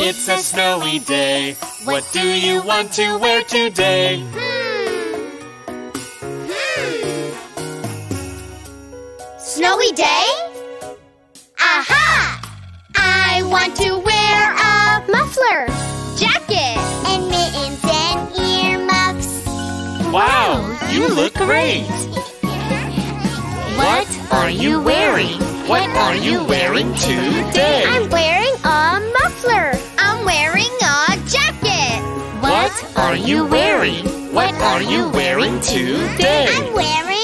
It's a snowy day. What do you want to wear today? Snowy day? Aha! I want to wear a muffler, jacket, and mittens and earmuffs. Wow, you look great! What are you wearing? What are you wearing today? I'm wearing a muffler. I'm wearing a jacket. What are you wearing? What are you wearing today? I'm wearing